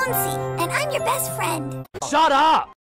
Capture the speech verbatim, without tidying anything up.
Jonesy, and I'm your best friend. Shut up!